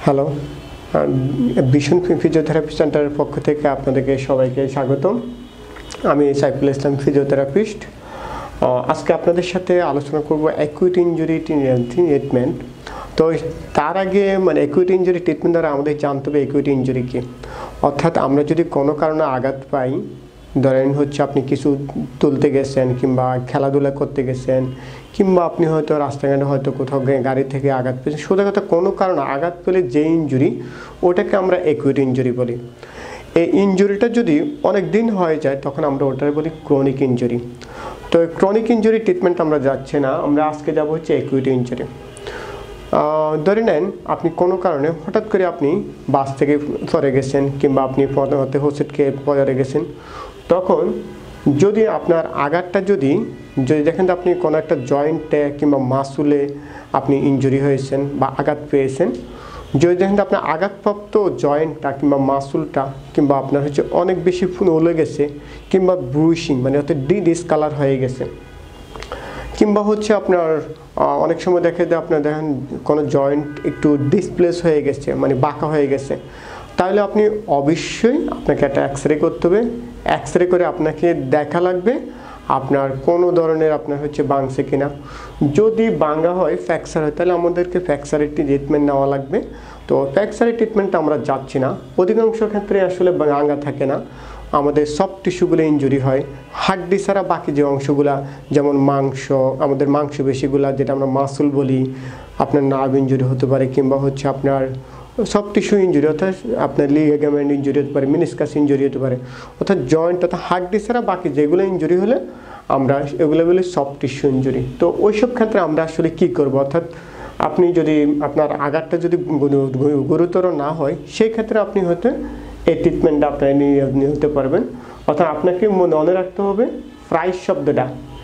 Hello, vision physiotherapy সেন্টারের পক্ষ থেকে আপনাদেরকে সবাইকে স্বাগতম। আমি সাইফুল ইসলাম, ফিজিওথেরাপিস্ট। আজকে আপনাদের সাথে আলোচনা করব অ্যাকুইট ইনজুরি ট্রিটমেন্ট। তো তার আগে অ্যাকুইট ইনজুরি ট্রিটমেন্ট দ্বারা আমাদের জানতে হবে অ্যাকুইট ইনজুরি কী। অর্থাৎ আমরা যদি কোনো কারণে আঘাত পাই, ধরেন আপনি কিছু তুলতে গেছেন কিংবা খেলাধুলা করতে গেছেন কিংবা আপনি হয়তো রাস্তাঘাটে হয়তো কোথাও গাড়ি থেকে আঘাত পেয়েছেন, সোজা কথা কোনো কারণে আঘাত পেলে যে ইনজুরি, ওটাকে আমরা অ্যাকুইট ইনজুরি বলি। এই ইনজুরিটা যদি অনেক দিন হয়ে যায় তখন আমরা ওটাকে বলি ক্রনিক ইনজুরি। তো ক্রনিক ইনজুরি ট্রিটমেন্ট আমরা যাচ্ছি না, আমরা আজকে যাবো অ্যাকুইট ইনজুরি। ধরে নেন আপনি কোনো কারণে হঠাৎ করে আপনি বাস থেকে পড়ে গেছেন কিংবা আপনি হতে হোঁচট খেয়ে পড়ে গেছেন। তখন যদি আপনার আঘাতটা যদি দেখেন আপনি কোনো একটা জয়েন্টে কিংবা মাসুলে আপনি ইনজুরি হয়েছেন বা আঘাত পেয়েছেন, যদি দেখেন আপনার আঘাতপ্রাপ্ত জয়েন্টটা কিংবা মাসুলটা কিংবা আপনার অনেক বেশি ফুলে গেছে কিংবা ব্রুশিং অর্থাৎ ডিসকালার হয়ে গেছে, কিংবা আপনার অনেক সময় দেখেন কোনো জয়েন্ট একটু ডিসপ্লেস হয়ে গেছে, বাঁকা হয়ে গেছে, তাহলে আপনি অবশ্যই আপনাকে একটা এক্স রে করতে হবে। এক্স রে করে আপনাকে দেখা লাগবে আপনার কোনো ধরনের আপনার ভাঙছে কিনা। যদি ভাঙা হয়, ফ্র্যাকচার হয়, তাহলে আমাদেরকে ফ্র্যাকচারের ট্রিটমেন্ট নেওয়া লাগবে। তো ফ্র্যাকচারের ট্রিটমেন্টটা আমরা যাচ্ছি না। অধিকাংশ ক্ষেত্রে আসলে ভাঙা থাকে না, আমাদের সফট টিস্যুগুলো ইনজুরি হয়। হাড্ডি ছাড়া বাকি যে অংশগুলা, যেমন মাংস, আমাদের মাংসপেশিগুলা যেটা আমরা মাসুল বলি, আপনার নার্ভ ইনজুরি হতে পারে কিংবা আপনার সফট টিস্যু ইনজুরি, অর্থাৎ আপনার লিগামেন্ট ইনজুরি হতে পারে, মিনিসকাস ইনজুরি হতে পারে, অর্থাৎ জয়েন্ট অর্থাৎ হাড্ডি ছাড়া বাকি যেগুলো ইনজুরি হলে আমরা এগুলো বলি সফট টিস্যু ইনজুরি। তো ওইসব ক্ষেত্রে আমরা আসলে কী করব, অর্থাৎ আপনি যদি আপনার আঘাতটা যদি গুরুতর না হয়, সেই ক্ষেত্রে আপনি হয়তো এই ট্রিটমেন্টটা আপনার নিতে পারবেন। অর্থাৎ আপনাকে মনে রাখতে হবে ফ্রাইস শব্দটা,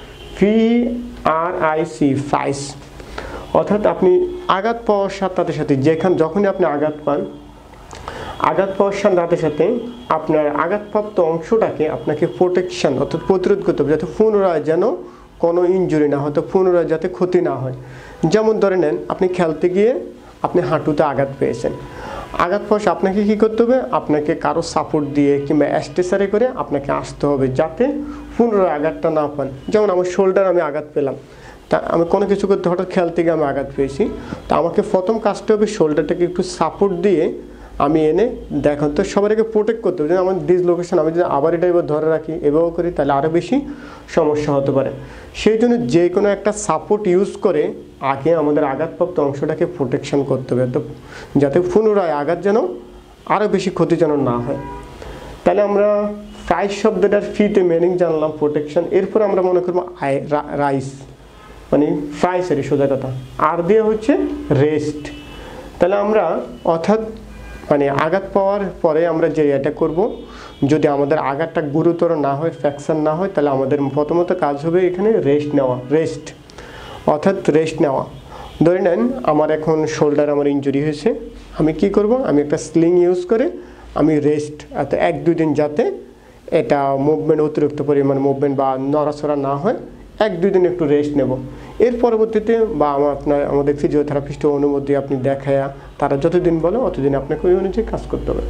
FRIC, ফ্রাইস। অর্থাৎ আপনি আঘাত পাওয়ার সাথে সাথে যখনই আপনি আঘাত পান, আঘাত পাওয়ার সাথে সাথে আপনার আঘাতপ্রাপ্ত অংশটাকে আপনাকে প্রোটেকশন অর্থাৎ প্রতিরোধ করতে হবে, যাতে পুনরায় যেন কোনো ইনজুরি না হয়, তো পুনরায় যাতে ক্ষতি না হয়। যেমন ধরে নেন আপনি খেলতে গিয়ে আপনি হাঁটুতে আঘাত পেয়েছেন, আঘাত পাওয়া আপনাকে কী করতে হবে, আপনাকে কারো সাপোর্ট দিয়ে কিংবা অ্যাস্টেসারে করে আপনাকে আসতে হবে, যাতে পুনরায় আঘাতটা না পান। যেমন আমার শোল্ডার আমি আঘাত পেলাম, তা আমি কোনো কিছু করতে হঠাৎ খেলতে গিয়ে আমি আঘাত পেয়েছি, তা আমাকে প্রথম কাজটা হবে শোল্ডারটাকে একটু সাপোর্ট দিয়ে আমি এনে দেখুন তো সবাইকে প্রোটেক্ট করতে হবে। যেন আমার ডিসলোকেশন, আমি যদি আবার এটা এবার ধরে রাখি এভাবে করি, তাহলে আরও বেশি সমস্যা হতে পারে। সেই জন্য যে কোনো একটা সাপোর্ট ইউজ করে আগে আমাদের আঘাতপ্রাপ্ত অংশটাকে প্রোটেকশন করতে হবে, তো যাতে পুনরায় আঘাত যেন আরও বেশি ক্ষতি যেন না হয়। তাহলে আমরা ফ্রাইস শব্দটার ফিতে মিনিং জানলাম, প্রোটেকশন। এরপর আমরা মনে করবো রাইস, ফ্রাইসের সোজা কথা, আর দিয়ে রেস্ট। তাহলে আমরা অর্থাৎ আঘাত পাওয়ার পরে আমরা যে এটা করব, যদি আমাদের আঘাতটা গুরুতর না হয়, ফ্র্যাকচার না হয়, তাহলে আমাদের প্রথমত কাজ হবে এখানে রেস্ট নেওয়া। অর্থাৎ রেস্ট নেওয়া। ধরে নেন আমার এখন শোল্ডার আমার ইনজুরি হয়েছে, আমি কি করব, আমি একটা স্লিং ইউজ করে আমি রেস্ট, অর্থাৎ 1-2 দিন যাতে এটা মুভমেন্ট, অতিরিক্ত পরিমাণ মুভমেন্ট বা নড়াচড়া না হয়, 1-2 দিন একটু রেস্ট নেব। এর পরবর্তীতে বা আমাদের ফিজিওথেরাপিস্টের অনুমতি আপনি দেখায়া, তারা যতদিন বলে অতদিন আপনাকে ওই অনুযায়ী কাজ করতে হবে।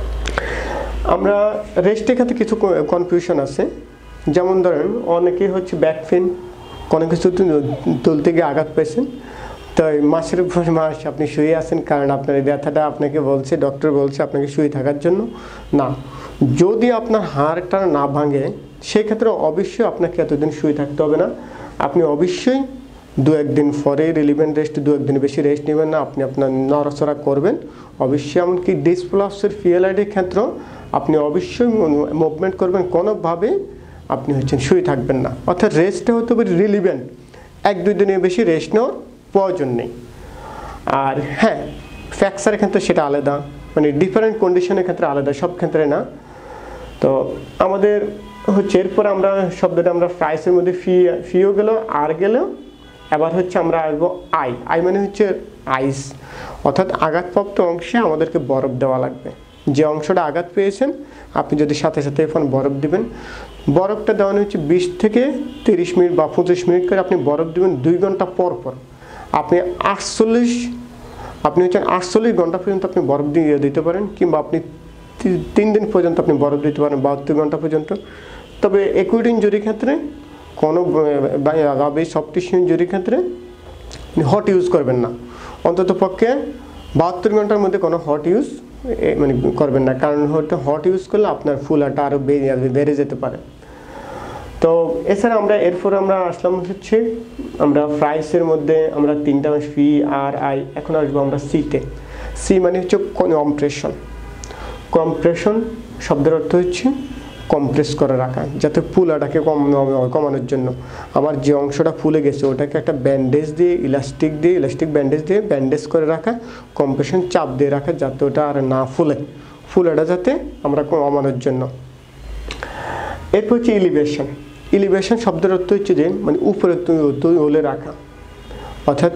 আমরা রেস্টের ক্ষেত্রে কিছু কনফিউশন আছে। যেমন ধরেন অনেকেই ব্যাক পেন, কোনো কিছু তুলতে গিয়ে আঘাত পেয়েছেন, তাই মাসের পর মাস আপনি শুয়ে আছেন, কারণ আপনার এই ব্যথাটা আপনাকে বলছে, ডক্টর বলছে আপনাকে শুয়ে থাকার জন্য। না, যদি আপনার হাড়টা না ভাঙে সেক্ষেত্রে অবশ্যই আপনাকে এতদিন শুয়ে থাকতে হবে না। আপনি অবশ্যই 2-1 দিন পরে রিলিভেন্ট রেস্ট, 2-1 দিন বেশি রেস্ট নেবেন না, আপনি আপনার নড়াচড়া করবেন অবশ্যই। এমনকি ডিসপ্লাসের ফিএলআইডির ক্ষেত্রেও আপনি অবশ্যই মুভমেন্ট করবেন, কোনোভাবে আপনি শুয়ে থাকবেন না। অর্থাৎ রেস্টটা হতে পারে রিলিভেন্ট, 1-2 দিনের বেশি রেস্ট নেওয়ার প্রয়োজন নেই। আর হ্যাঁ, ফ্র্যাকচারের ক্ষেত্রে সেটা আলাদা, ডিফারেন্ট কন্ডিশনের ক্ষেত্রে আলাদা, সব ক্ষেত্রে না। তো আমাদের এরপর আমরা শব্দটা আমরা ফ্রাইসের মধ্যে ফিও গেল, আর গেল, এবার আমরা আসবো আই আইস। অর্থাৎ আঘাতপ্রাপ্ত অংশে আমাদেরকে বরফ দেওয়া লাগবে। যে অংশটা আঘাত পেয়েছেন আপনি যদি সাথে সাথে এখন বরফ দিবেন, বরফটা দেওয়ানো 20 থেকে 30 মিনিট বা 25 মিনিট করে আপনি বরফ দিবেন 2 ঘন্টা পর পর। আপনি 48 আপনি হচ্ছে 48 ঘন্টা পর্যন্ত আপনি বরফ দিয়ে দিতে পারেন, কিংবা আপনি 3 দিন পর্যন্ত আপনি বরফ দিতে পারেন, 72 ঘন্টা পর্যন্ত। তবে অ্যাকুইড ইনজুরির ক্ষেত্রে কোনো সফট টিস্যু ইনজুরির ক্ষেত্রে হট ইউজ করবেন না, অন্তত পক্ষে 72 ঘন্টার মধ্যে কোনো হট ইউজ মানে করবেন না, কারণ হয়তো হট ইউজ করলে আপনার ফুলাটা আরও বেড়ে যেতে পারে। তো এছাড়া আমরা এরপরে আমরা আসলাম হচ্ছে আমরা প্রাইসের মধ্যে আমরা 3টা পি আর আই, এখন আসবো আমরা সিতে। সি মানে হচ্ছে কম্প্রেশন। কম্প্রেশন শব্দের অর্থ হচ্ছে কম্প্রেস করে রাখা, যাতে ফুলাটাকে কমানোর জন্য আমার যে অংশটা ফুলে গেছে ওটাকে একটা ব্যান্ডেজ দিয়ে ইলাস্টিক ব্যান্ডেজ দিয়ে ব্যান্ডেজ করে রাখা, কম্প্রেশন চাপ দিয়ে রাখা, যাতে ওটা আর না ফুলেটা যাতে আমরা কমানোর জন্য। এরপর হচ্ছে ইলিভেশন শব্দের অর্থ হচ্ছে যে মানে উপরে তুলে রাখা, অর্থাৎ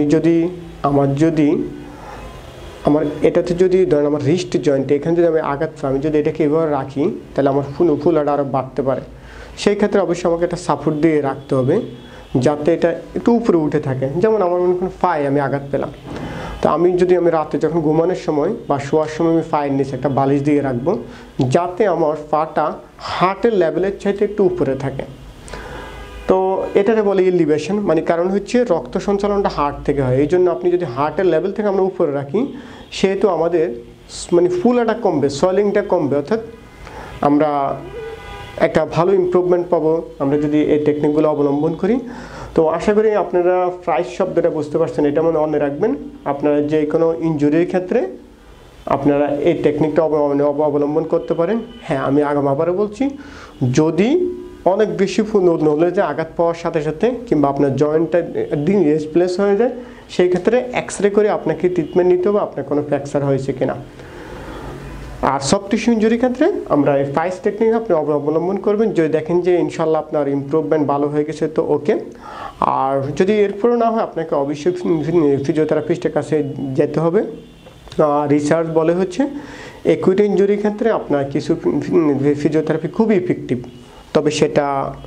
আমার এটাতে যদি ধরেন আমার রিস্ট জয়েন্টে এখানে যদি আমি আঘাত পাই, আমি যদি এটাকে এভাবে রাখি তাহলে আমার ফুলাটা আরও বাড়তে পারে। সেই ক্ষেত্রে অবশ্যই আমাকে একটা সাপোর্ট দিয়ে রাখতে হবে যাতে এটা একটু উপরে উঠে থাকে। যেমন আমার মনে করেন পায়ে আমি আঘাত পেলাম, তো আমি রাতে যখন ঘুমানোর সময় বা শোয়ার সময় আমি পায়ের নিচে একটা বালিশ দিয়ে রাখবো, যাতে আমার পাটা হার্টের লেভেলের চাইতে একটু উপরে থাকে। তো এটাকে বলে ইলিভেশন, মানে কারণ হচ্ছে রক্ত সঞ্চালনটা হার্ট থেকে হয়, এই জন্য আপনি যদি হার্টের লেভেল থেকে আমরা উপরে রাখি সেহেতু আমাদের মানে ফুলাটা কমবে, সোয়েলিংটা কমবে, অর্থাৎ আমরা একটা ভালো ইমপ্রুভমেন্ট পাবো আমরা যদি এই টেকনিকগুলো অবলম্বন করি। তো আশা করি আপনারা প্রাইস শব্দটা বুঝতে পারছেন, এটা মনে রাখবেন। আপনারা যে কোনো ইনজুরির ক্ষেত্রে আপনারা এই টেকনিকটা অবলম্বন করতে পারেন। হ্যাঁ, আমি আবারও বলছি, যদি অনেক বেশি নলেজে আঘাত পাওয়ার সাথে সাথে কিংবা আপনার জয়েন্টটা ডিসপ্লেস হয়ে যায়, সেই ক্ষেত্রে এক্সরে করে আপনাকে ট্রিটমেন্ট নিতে হবে আপনার কোনো ফ্র্যাকচার হয়েছে কিনা। আর সফট টিস্যু ইনজুরির ক্ষেত্রে আমরা এই প্রাইস টেকনিক আপনি অবলম্বন করবেন, যদি দেখেন যে ইনশাল্লাহ আপনার ইমপ্রুভমেন্ট ভালো হয়ে গেছে তো ওকে। আর যদি এরপরও না হয় আপনাকে অবশ্যই ফিজিওথেরাপিস্টের কাছে যেতে হবে। রিসার্চ বলে হচ্ছে অ্যাকুইড ইনজুরির ক্ষেত্রে আপনার কিছু ফিজিওথেরাপি খুবই ইফেক্টিভ, তবে সেটা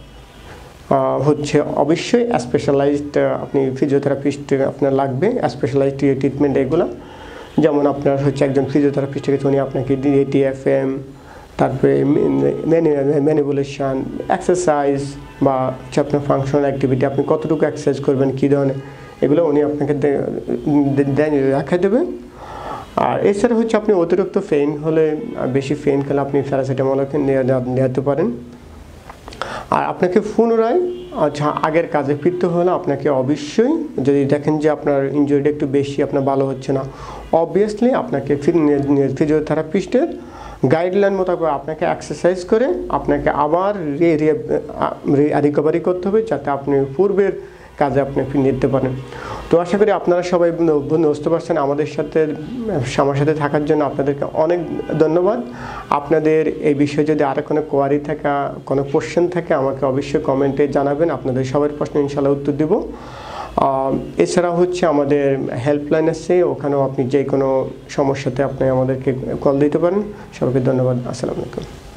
হচ্ছে অবশ্যই স্পেশালাইজড আপনি ফিজিওথেরাপিস্ট আপনার লাগবে, স্পেশালাইজড ট্রিটমেন্ট এগুলো। যেমন আপনার হচ্ছে একজন ফিজিওথেরাপিস্ট থেকে উনি আপনাকে ATFM, তারপরে ম্যানিপুলেশন, এক্সারসাইজ বা হচ্ছে আপনার ফাংশনাল অ্যাক্টিভিটি, আপনি কতটুকু এক্সারসাইজ করবেন, কী ধরনের, এগুলো উনি আপনাকে দেখা দেবে। আর এছাড়া হচ্ছে আপনি অতিরিক্ত পেইন হলে, বেশি পেইন খেলে আপনি প্যারাসিটামলকে নিতে পারেন। আর আপনাকে পুনরায় আগের কাজে ফিরতে হলে আপনাকে অবশ্যই, যদি দেখেন যে আপনার ইনজুরিটা একটু বেশি, আপনার ভালো হচ্ছে না, অবভিয়াসলি আপনাকে ফিজিওথেরাপিস্টের গাইডলাইন মোতাবেক আপনাকে এক্সারসাইজ করে আপনাকে আবার রিকভারি করতে হবে, যাতে আপনি পূর্বের কাজে আপনি নিতে পারেন। তো আশা করি আপনারা সবাই বুঝতে পারছেন। আমার সাথে থাকার জন্য আপনাদেরকে অনেক ধন্যবাদ। আপনাদের এই বিষয়ে যদি আরও কোনো কোয়ারি থাকে, কোনো কোশ্চেন থাকে, আমাকে অবশ্যই কমেন্টে জানাবেন। আপনাদের সবার প্রশ্ন ইনশাআল্লাহ উত্তর দেব। এছাড়া হচ্ছে আমাদের হেল্পলাইন আছে, ওখানেও আপনি যে কোনো সমস্যাতে আপনি আমাদেরকে কল দিতে পারেন। সবাইকে ধন্যবাদ। আসসালামু আলাইকুম।